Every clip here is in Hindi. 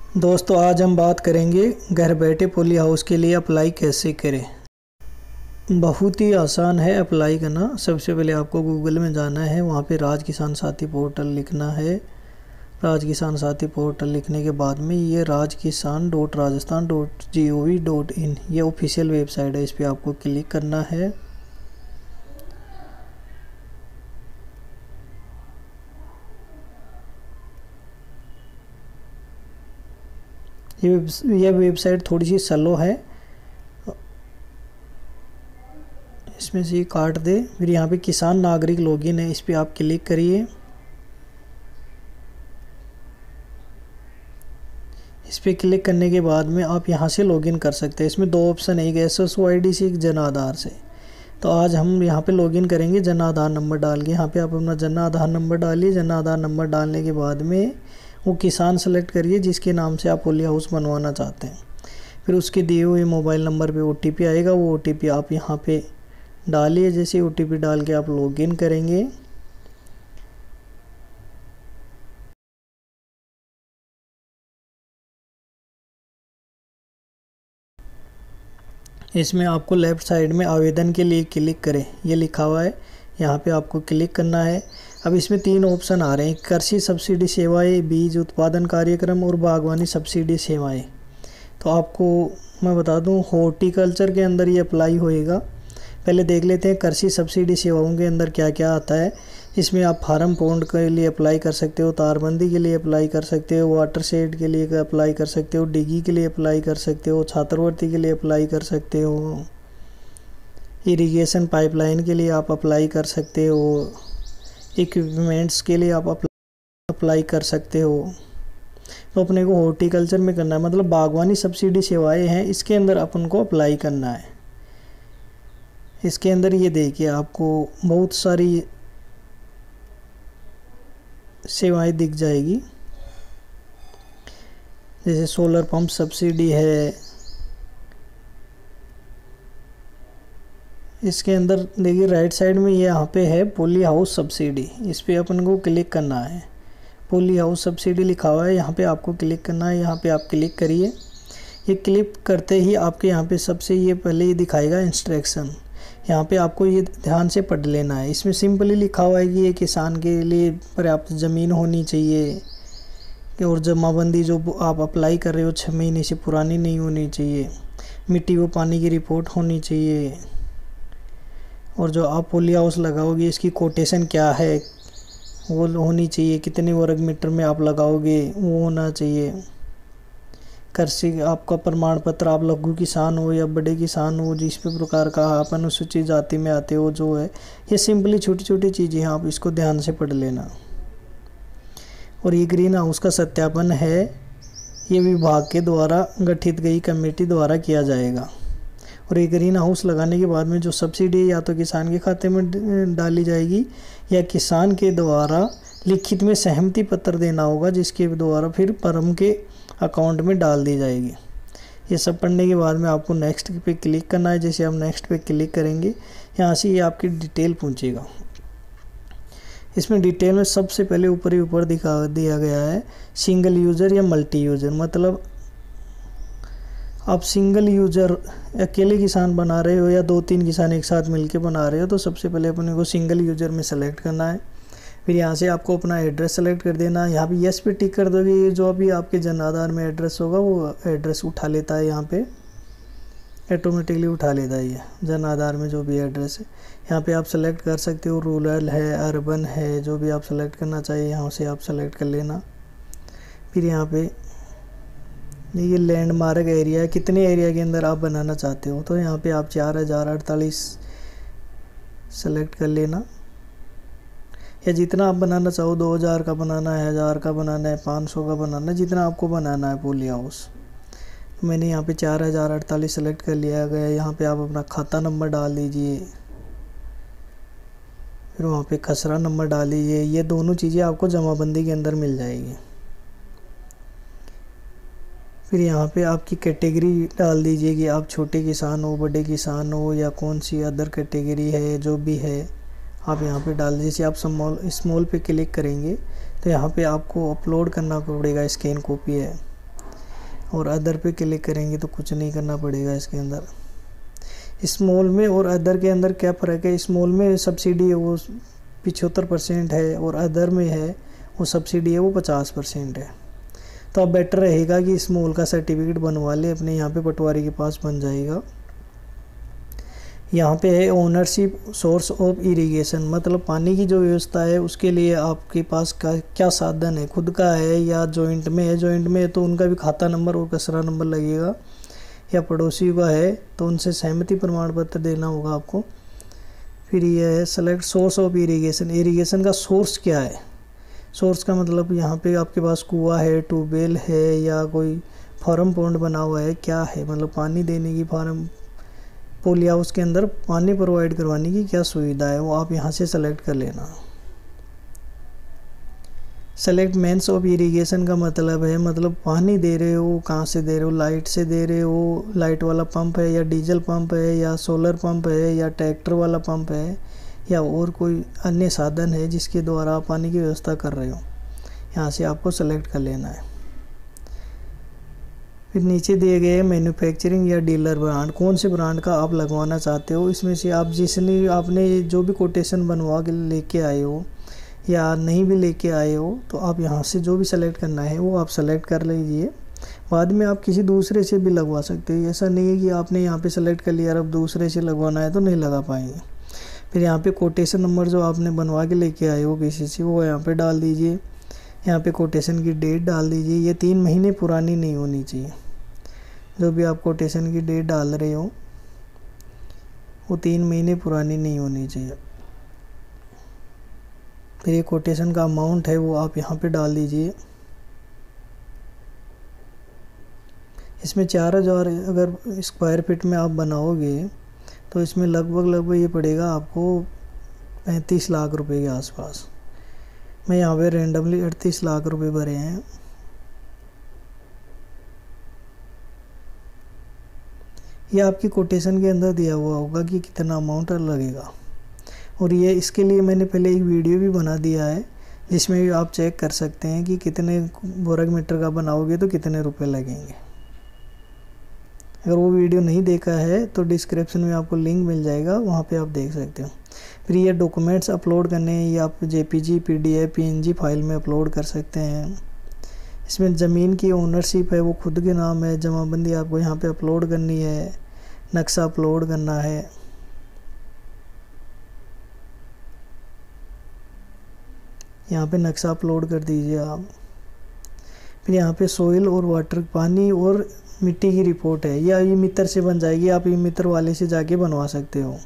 दोस्तों आज हम बात करेंगे घर बैठे पोली हाउस के लिए अप्लाई कैसे करें। बहुत ही आसान है अप्लाई करना। सबसे पहले आपको गूगल में जाना है, वहाँ पे राज किसान साथी पोर्टल लिखना है। राज किसान साथी पोर्टल लिखने के बाद में ये rajkisaan.rajasthan.gov.in ये ऑफिशियल वेबसाइट है, इस पर आपको क्लिक करना है। ये वेबसाइट थोड़ी सी स्लो है, इसमें से ये काट दे। फिर यहाँ पे किसान नागरिक लॉगिन है, इस पर आप क्लिक करिए। इस पर क्लिक करने के बाद में आप यहाँ से लॉगिन कर सकते हैं। इसमें दो ऑप्शन है, एक SSO-ID से, एक जन आधार से। तो आज हम यहाँ पे लॉगिन करेंगे जन आधार नंबर डाल के। यहाँ पे आप अपना जन आधार नंबर डालिए। जन आधार नंबर डालने के बाद में वो किसान सेलेक्ट करिए जिसके नाम से आप पोली हाउस बनवाना चाहते हैं। फिर उसके दिए हुए मोबाइल नंबर पे OTP आएगा, वो OTP आप यहाँ पे डालिए। जैसे OTP डाल के आप लॉगिन करेंगे, इसमें आपको लेफ़्ट साइड में आवेदन के लिए क्लिक करें, ये लिखा हुआ है, यहाँ पे आपको क्लिक करना है। अब इसमें 3 ऑप्शन आ रहे हैं, कृषि सब्सिडी सेवाएं, बीज उत्पादन कार्यक्रम और बागवानी सब्सिडी सेवाएं। तो आपको मैं बता दूं, हॉर्टिकल्चर के अंदर ये अप्लाई होएगा। पहले देख लेते हैं कृषि सब्सिडी सेवाओं के अंदर क्या क्या आता है। इसमें आप फार्म पॉन्ड के लिए अप्लाई कर सकते हो, तारबंदी के लिए अप्लाई कर सकते हो, वाटर शेड के लिए अप्लाई कर सकते हो, डिगी के लिए अप्लाई कर सकते हो, छात्रवृत्ति के लिए अप्लाई कर सकते हो, इरिगेशन पाइपलाइन के लिए आप अप्लाई कर सकते हो, इक्विपमेंट्स के लिए आप अप्लाई कर सकते हो। तो अपने को हॉर्टिकल्चर में करना है, मतलब बागवानी सब्सिडी सेवाएं हैं, इसके अंदर अपन को अप्लाई करना है। इसके अंदर ये देखिए आपको बहुत सारी सेवाएं दिख जाएगी, जैसे सोलर पंप सब्सिडी है। इसके अंदर देखिए राइट साइड में ये यहाँ पे है पोली हाउस सब्सिडी, इस पर अपन को क्लिक करना है। पोली हाउस सब्सिडी लिखा हुआ है, यहाँ पे आपको क्लिक करना है। यहाँ पे आप क्लिक करिए। ये क्लिक करते ही आपके यहाँ पे सबसे ये पहले ये दिखाएगा इंस्ट्रक्शन, यहाँ पे आपको ये ध्यान से पढ़ लेना है। इसमें सिंपली लिखा हुआ है कि ये किसान के लिए पर्याप्त ज़मीन होनी चाहिए और जमाबंदी जो आप अप्लाई कर रहे हो 6 महीने से पुरानी नहीं होनी चाहिए, मिट्टी व पानी की रिपोर्ट होनी चाहिए, और जो आप पोली हाउस लगाओगे इसकी कोटेशन क्या है वो होनी चाहिए, कितने वर्ग मीटर में आप लगाओगे वो होना चाहिए। कृषि आपका प्रमाण पत्र, आप लघु किसान हो या बड़े किसान हो, जिस भी प्रकार का आप अनुसूचित जाति में आते हो, जो है ये सिंपली छोटी छोटी चीज़ें हैं, आप इसको ध्यान से पढ़ लेना। और ये ग्रीन हाउस का सत्यापन है, ये विभाग के द्वारा गठित गई कमेटी द्वारा किया जाएगा। और ये ग्रीन हाउस लगाने के बाद में जो सब्सिडी या तो किसान के खाते में डाली जाएगी या किसान के द्वारा लिखित में सहमति पत्र देना होगा, जिसके द्वारा फिर फर्म के अकाउंट में डाल दी जाएगी। ये सब पढ़ने के बाद में आपको नेक्स्ट पे क्लिक करना है। जैसे हम नेक्स्ट पे क्लिक करेंगे, यहाँ से ये आपकी डिटेल पूछेगा। इसमें डिटेल में सबसे पहले ऊपर ही ऊपर दिखा दिया गया है सिंगल यूज़र या मल्टी यूज़र, मतलब आप सिंगल यूज़र अकेले किसान बना रहे हो या 2-3 किसान एक साथ मिलके बना रहे हो, तो सबसे पहले अपने को सिंगल यूज़र में सेलेक्ट करना है। फिर यहाँ से आपको अपना एड्रेस सेलेक्ट कर देना है। यहाँ पे यस पे टिक कर दोगे, ये जो अभी आपके जन आधार में एड्रेस होगा वो एड्रेस उठा लेता है, यहाँ पे ऑटोमेटिकली उठा लेता है ये जन आधार में जो भी एड्रेस है। यहाँ पे आप सेलेक्ट कर सकते हो, रूरल है, अर्बन है, जो भी आप सेलेक्ट करना चाहिए यहाँ से आप सेलेक्ट कर लेना। फिर यहाँ पे ये लैंडमार्क एरिया है, कितने एरिया के अंदर आप बनाना चाहते हो, तो यहाँ पे आप 4048 सेलेक्ट कर लेना, या जितना आप बनाना चाहो, 2000 का बनाना है, 1000 का बनाना है, 500 का बनाना है, जितना आपको बनाना है पोली हाउस। तो मैंने यहाँ पे 4048 सेलेक्ट कर लिया गया। यहाँ पे आप अपना खाता नंबर डाल दीजिए, फिर वहाँ पे खसरा नंबर डाल दीजिए। ये दोनों चीज़ें आपको जमाबंदी के अंदर मिल जाएगी। फिर यहाँ पे आपकी कैटेगरी डाल दीजिए कि आप छोटे किसान हो, बड़े किसान हो, या कौन सी अदर कैटेगरी है, जो भी है आप यहाँ पे डाल दीजिए। आप स्मॉल पे क्लिक करेंगे तो यहाँ पे आपको अपलोड करना पड़ेगा, स्कैन कॉपी है। और अदर पे क्लिक करेंगे तो कुछ नहीं करना पड़ेगा इसके अंदर। स्मॉल में और अदर के अंदर क्या फ़र्क है, स्मॉल में सब्सिडी है वो 75% है और अदर में है वो सब्सिडी है वो 50% है। तो अब बेटर रहेगा कि स्मॉल का सर्टिफिकेट बनवा ले अपने यहाँ पे पटवारी के पास बन जाएगा। यहाँ पे है ओनरशिप सोर्स ऑफ इरिगेशन, मतलब पानी की जो व्यवस्था है उसके लिए आपके पास क्या साधन है, खुद का है या जॉइंट में है। जॉइंट में है तो उनका भी खाता नंबर और कचरा नंबर लगेगा, या पड़ोसी का है तो उनसे सहमति प्रमाण पत्र देना होगा आपको। फिर ये है select source of irrigation, irrigation का सोर्स क्या है। सोर्स का मतलब यहाँ पे आपके पास कुआं है, ट्यूबवेल है या कोई फार्म पॉन्ड बना हुआ है, क्या है, मतलब पानी देने की फार्म पोली हाउस के अंदर पानी प्रोवाइड करवाने की क्या सुविधा है वो आप यहाँ से सेलेक्ट कर लेना। सेलेक्ट मेंस ऑफ इरिगेशन का मतलब है, मतलब पानी दे रहे हो कहाँ से दे रहे हो, लाइट से दे रहे हो, लाइट वाला पंप है या डीजल पंप है या सोलर पंप है या ट्रैक्टर वाला पंप है या और कोई अन्य साधन है जिसके द्वारा आप पानी की व्यवस्था कर रहे हो, यहाँ से आपको सेलेक्ट कर लेना है। फिर नीचे दिए गए मैन्युफैक्चरिंग या डीलर ब्रांड, कौन से ब्रांड का आप लगवाना चाहते हो, इसमें से आप जिसने आपने जो भी कोटेशन बनवा के लेके आए हो या नहीं भी लेके आए हो तो आप यहाँ से जो भी सेलेक्ट करना है वो आप सेलेक्ट कर लीजिए। बाद में आप किसी दूसरे से भी लगवा सकते हो, ऐसा नहीं है कि आपने यहाँ पे सेलेक्ट कर लिया और अब दूसरे से लगवाना है तो नहीं लगा पाएंगे। फिर यहाँ पे कोटेशन नंबर जो आपने बनवा के लेके आए हो किसी से वो यहाँ पे डाल दीजिए। यहाँ पे कोटेशन की डेट डाल दीजिए, ये 3 महीने पुरानी नहीं होनी चाहिए। जो भी आप कोटेशन की डेट डाल रहे हो वो 3 महीने पुरानी नहीं होनी चाहिए। फिर ये कोटेशन का अमाउंट है वो आप यहाँ पे डाल दीजिए। इसमें 4000 अगर स्क्वायर फीट में आप बनाओगे तो इसमें लगभग ये पड़ेगा आपको 35 लाख रुपए के आसपास। मैं यहाँ पे रेंडमली 38 लाख रुपए भरे हैं। ये आपकी कोटेशन के अंदर दिया हुआ होगा कि कितना अमाउंट लगेगा, और ये इसके लिए मैंने पहले एक वीडियो भी बना दिया है जिसमें भी आप चेक कर सकते हैं कि कितने वर्ग मीटर का बनाओगे तो कितने रुपए लगेंगे। अगर वो वीडियो नहीं देखा है तो डिस्क्रिप्शन में आपको लिंक मिल जाएगा, वहाँ पे आप देख सकते हो। फिर ये डॉक्यूमेंट्स अपलोड करने हैं, ये आप JPG PDF PNG फाइल में अपलोड कर सकते हैं। इसमें ज़मीन की ओनरशिप है वो खुद के नाम है, जमाबंदी आपको यहाँ पे अपलोड करनी है, नक्शा अपलोड करना है। यहाँ पे नक्शा अपलोड कर दीजिए आप। फिर यहाँ पे सोइल और वाटर, पानी और मिट्टी की रिपोर्ट है, या ये मित्र से बन जाएगी, आप ये मित्र वाले से जाके बनवा सकते हो।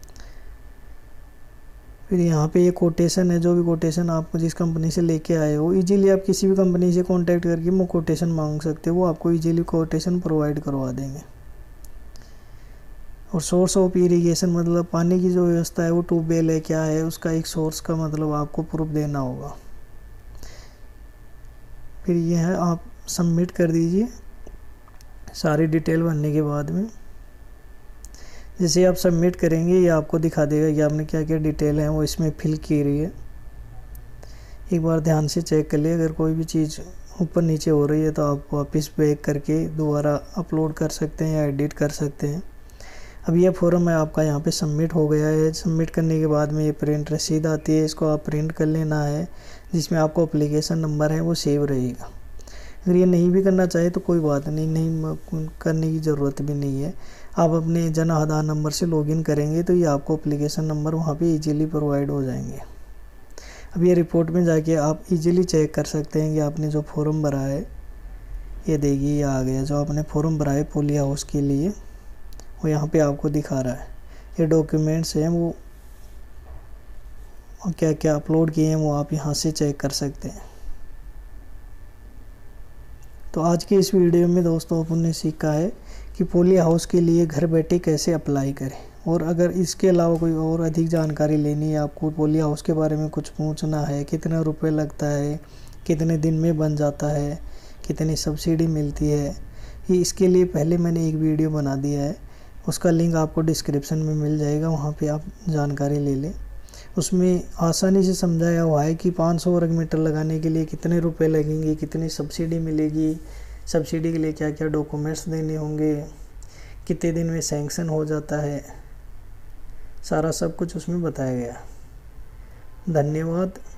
फिर यहाँ पे ये कोटेशन है, जो भी कोटेशन आपको जिस कंपनी से लेके आए हो, इजीली आप किसी भी कंपनी से कांटेक्ट करके वो कोटेशन मांग सकते हो, वो आपको इजीली कोटेशन प्रोवाइड करवा देंगे। और सोर्स ऑफ इरिगेशन मतलब पानी की जो व्यवस्था है वो ट्यूबवेल है क्या है, उसका एक सोर्स का मतलब आपको प्रूफ देना होगा। फिर यह है आप सबमिट कर दीजिए सारी डिटेल भरने के बाद में। जैसे आप सबमिट करेंगे ये आपको दिखा देगा कि आपने क्या क्या डिटेल है वो इसमें फिल की रही है। एक बार ध्यान से चेक कर लिए, अगर कोई भी चीज़ ऊपर नीचे हो रही है तो आप वापस बैक करके दोबारा अपलोड कर सकते हैं या एडिट कर सकते हैं। अब ये फॉर्म है आपका यहाँ पे सबमिट हो गया है। सबमिट करने के बाद में ये प्रिंट रसीद आती है, इसको आप प्रिंट कर लेना है, जिसमें आपको एप्लीकेशन नंबर है वो सेव रहेगा। अगर ये नहीं भी करना चाहे तो कोई बात नहीं करने की ज़रूरत भी नहीं है। आप अपने जन आधार नंबर से लॉगिन करेंगे तो ये आपको एप्लीकेशन नंबर वहाँ पे इजीली प्रोवाइड हो जाएंगे। अब ये रिपोर्ट में जाके आप इजीली चेक कर सकते हैं कि आपने जो फॉर्म भरा है, ये देखिए ये आ गया, जो आपने फॉर्म भरा है पोली हाउस के लिए वो यहाँ पे आपको दिखा रहा है। ये डॉक्यूमेंट्स हैं वो क्या क्या अपलोड किए हैं वो आप यहाँ से चेक कर सकते हैं। तो आज की इस वीडियो में दोस्तों अपन ने सीखा है कि पोली हाउस के लिए घर बैठे कैसे अप्लाई करें, और अगर इसके अलावा कोई और अधिक जानकारी लेनी है, आपको पोली हाउस के बारे में कुछ पूछना है, कितने रुपए लगता है, कितने दिन में बन जाता है, कितनी सब्सिडी मिलती है, ये इसके लिए पहले मैंने एक वीडियो बना दिया है, उसका लिंक आपको डिस्क्रिप्शन में मिल जाएगा, वहाँ पे आप जानकारी ले लें। उसमें आसानी से समझाया हुआ है कि 500 वर्ग मीटर लगाने के लिए कितने रुपए लगेंगे, कितनी सब्सिडी मिलेगी, सब्सिडी के लिए क्या क्या डॉक्यूमेंट्स देने होंगे, कितने दिन में सैंक्शन हो जाता है, सारा सब कुछ उसमें बताया गया। धन्यवाद।